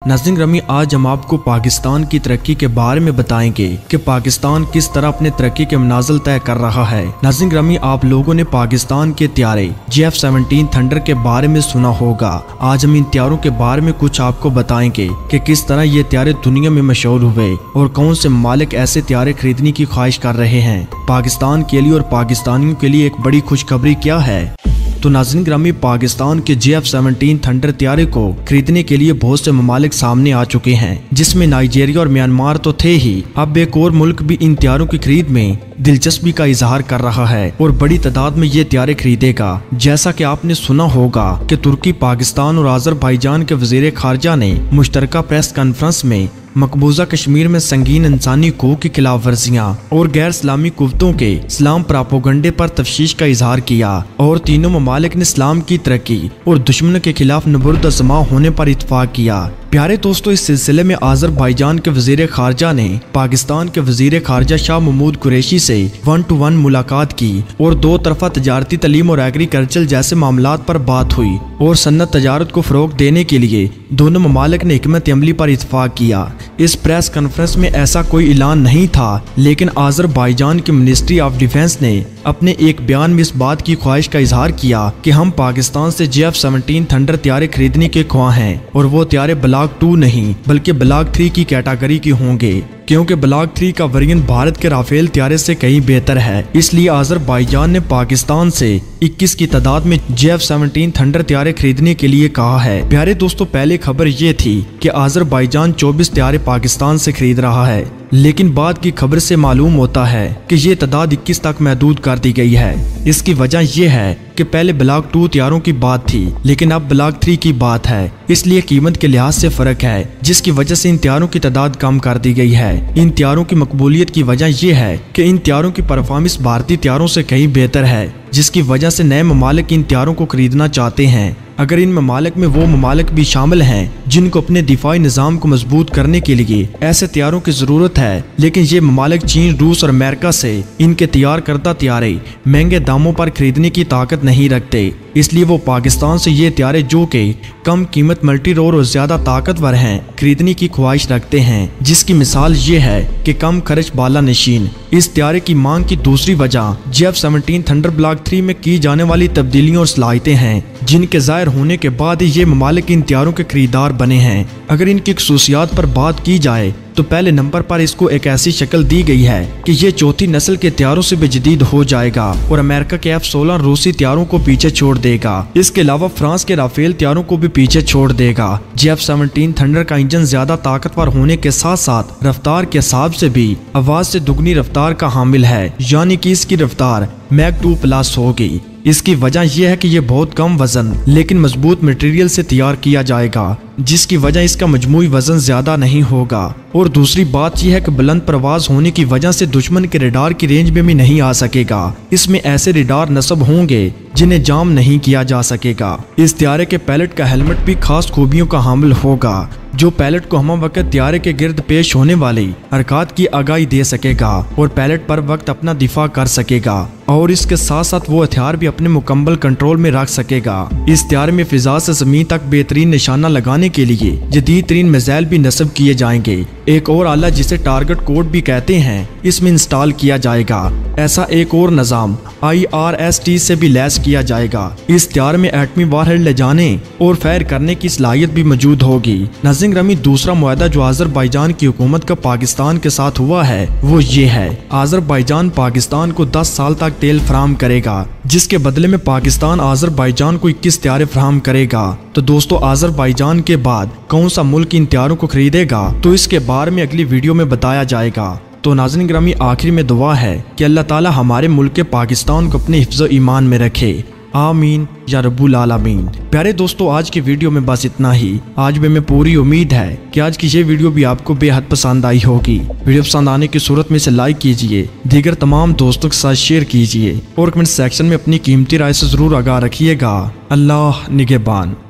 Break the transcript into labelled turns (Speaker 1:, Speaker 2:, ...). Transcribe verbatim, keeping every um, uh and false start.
Speaker 1: नाज़रीन ग्रामी, आज हम आपको पाकिस्तान की तरक्की के बारे में बताएंगे कि पाकिस्तान किस तरह अपने तरक्की के मनाजिल तय कर रहा है। नाज़रीन ग्रामी, आप लोगों ने पाकिस्तान के त्यारे जे एफ सेवनटीन थंडर के बारे में सुना होगा। आज हम इन त्यारों के बारे में कुछ आपको बताएंगे कि किस तरह ये त्यारे दुनिया में मशहूर हुए और कौन से ममालिक ऐसे त्यारे खरीदने की ख्वाहिश कर रहे हैं। पाकिस्तान के लिए और पाकिस्तानियों के लिए एक बड़ी खुशखबरी क्या है? तो नाज़रीन ग्रामी, पाकिस्तान के जे एफ सेवनटीन थंडर त्यारे को खरीदने के लिए बहुत से ममालिक सामने आ चुके हैं, जिसमें नाइजीरिया और म्यांमार तो थे ही, अब एक और मुल्क भी इन त्यारों की खरीद में दिलचस्पी का इजहार कर रहा है और बड़ी तादाद में ये त्यारे खरीदेगा। जैसा कि आपने सुना होगा कि तुर्की, पाकिस्तान और अज़रबैजान के वज़ीर खारजा ने मुश्तरका प्रेस कॉन्फ्रेंस में मकबूजा कश्मीर में संगीन इंसानी हकूक़ की खिलाफ वर्जियाँ और गैर इस्लामी कुव्वतों के इस्लाम प्रोपेगेंडे पर तफ्शीश का इजहार किया और तीनों ममालिक ने इस्लाम की तरक्की और दुश्मन के खिलाफ नबुर्द जमा होने पर इत्तफाक किया। प्यारे दोस्तों, इस सिलसिले में अज़रबैजान के वज़ीर खारजा ने पाकिस्तान के वज़ीर खारजा शाह महमूद कुरैशी से वन टू वन मुलाकात की और दो तरफा तजारती तलीम और एग्रीकल्चर जैसे मामलात पर बात हुई और सन्नत तजारत को फ़रोग़ देने के लिए दोनों ममालिक ने हिकमत अमली पर इत्तफाक किया। इस प्रेस कॉन्फ्रेंस में ऐसा कोई ऐलान नहीं था, लेकिन अज़रबैजान की मिनिस्ट्री ऑफ डिफेंस ने अपने एक बयान में इस बात की ख्वाहिश का इजहार किया कि हम पाकिस्तान से जे एफ सेवनटीन थंडर त्यारे खरीदने के ख्वाह हैं और वो त्यारे ब्लॉक टू नहीं बल्कि ब्लॉक थ्री की कैटेगरी के होंगे, क्योंकि ब्लॉक थ्री का वेरिएंट भारत के राफेल त्यारे से कहीं बेहतर है। इसलिए अज़रबैजान ने पाकिस्तान से इक्कीस की तादाद में जे एफ सेवनटीन थंडर त्यारे खरीदने के लिए कहा है। प्यारे दोस्तों, पहले खबर ये थी कि अज़रबैजान चौबीस त्यारे पाकिस्तान से खरीद रहा है, लेकिन बाद की खबर से मालूम होता है कि ये तादाद इक्कीस तक महदूद कर दी गई है। इसकी वजह यह है कि पहले ब्लॉक टू त्यारों की बात थी, लेकिन अब ब्लॉक थ्री की बात है, इसलिए कीमत के लिहाज से फर्क है, जिसकी वजह से इन त्यारों की तादाद कम कर दी गई है। इन त्यारों की मकबूलियत की वजह यह है कि इन त्यारों की परफॉर्मेंस भारतीय त्यारों से कहीं बेहतर है, जिसकी वजह से नए ममालिक इन त्यारों को खरीदना चाहते हैं। अगर इन ममालिक में वो ममालिक भी शामिल हैं जिनको अपने दिफाई निज़ाम को मजबूत करने के लिए ऐसे त्यारों की ज़रूरत है, लेकिन ये ममालिक चीन, रूस और अमेरिका से इनके तैयार करदा त्यारे महंगे दामों पर खरीदने की ताकत नहीं रखते, इसलिए वो पाकिस्तान से ये त्यारे जो कि कम कीमत, मल्टी रोर और ज्यादा ताकतवर हैं खरीदने की ख्वाहिश रखते हैं, जिसकी मिसाल ये है कि कम खर्च बाला नशीन। इस त्यारे की मांग की दूसरी वजह J F seventeen Thunder block three में की जाने वाली तब्दीलियों और सलाहियतें हैं, जिनके जाहिर होने के बाद ये ममालिक इन त्यारों के खरीदार बने हैं। अगर इनकी खसूसियात पर बात की जाए तो पहले नंबर पर इसको एक ऐसी शक्ल दी गई है कि ये चौथी नस्ल के त्यारों से भी जदीद हो जाएगा और अमेरिका के एफ सोलह रूसी त्यारों को पीछे छोड़ देगा। इसके अलावा फ्रांस के राफेल त्यारों को भी पीछे छोड़ देगा। जे एफ सेवनटीन थंडर का इंजन ज्यादा ताकतवर होने के साथ साथ रफ्तार के हिसाब से भी आवाज से दुगनी रफ्तार का हामिल है, यानी कि इसकी रफ्तार मैक टू प्लस होगी। इसकी वजह यह है कि यह बहुत कम वजन लेकिन मजबूत मटेरियल से तैयार किया जाएगा, जिसकी वजह इसका मजमूई वजन ज्यादा नहीं होगा। और दूसरी बात यह है कि बुलंद प्रवाज होने की वजह से दुश्मन के रडार की रेंज में भी नहीं आ सकेगा। इसमें ऐसे रडार नस्ब होंगे जिन्हें जाम नहीं किया जा सकेगा। इस त्यारे के पैलेट का हेलमेट भी खास खूबियों का हामिल होगा, जो पैलेट को हम वक्त त्यारे के गिर्द पेश होने वाली हरकत की आगाही दे सकेगा और पैलेट पर वक्त अपना दिफा कर सकेगा और इसके साथ साथ वो हथियार भी अपने मुकम्मल कंट्रोल में रख सकेगा। इस त्यारे में फिजा से जमीन तक बेहतरीन निशाना लगाने के लिए जदीद तरीन मिसाइल भी नस्ब किए जाएंगे। एक और आला जिसे टारगेट कोड भी कहते हैं इसमें इंस्टॉल किया जाएगा। ऐसा एक और निजाम आई आर एस टी से भी लैस किया जाएगा। इस त्यार में एटमी वारहेड ले जाने और फायर करने की सलाहियत भी मौजूद होगी। नाज़रीन ग्रामी, दूसरा मुआहदा जो अज़रबैजान की हुकूमत का पाकिस्तान के साथ हुआ है वो ये है, अज़रबैजान पाकिस्तान को दस साल तक तेल फराहम करेगा, जिसके बदले में पाकिस्तान अज़रबैजान को इक्कीस त्यारे फराहम करेगा। तो दोस्तों, अज़रबैजान के बाद कौन सा मुल्क इन त्यारों को खरीदेगा तो इसके बारे में अगली वीडियो में बताया जाएगा। तो नाज़रीन ग्रामी, आखिर में दुआ है कि अल्लाह ताला हमारे मुल्क के पाकिस्तान को अपने हिफ्ज़ ईमान में रखे, आमीन या रब्बुल आलमीन। प्यारे दोस्तों, आज की वीडियो में बस इतना ही। आज में, में पूरी उम्मीद है कि आज की ये वीडियो भी आपको बेहद पसंद आई होगी। वीडियो पसंद आने की सूरत में से लाइक कीजिए, दीगर तमाम दोस्तों के साथ शेयर कीजिए और कमेंट सेक्शन में अपनी कीमती राय से जरूर आगाह रखिएगा। अल्लाह निगहबान।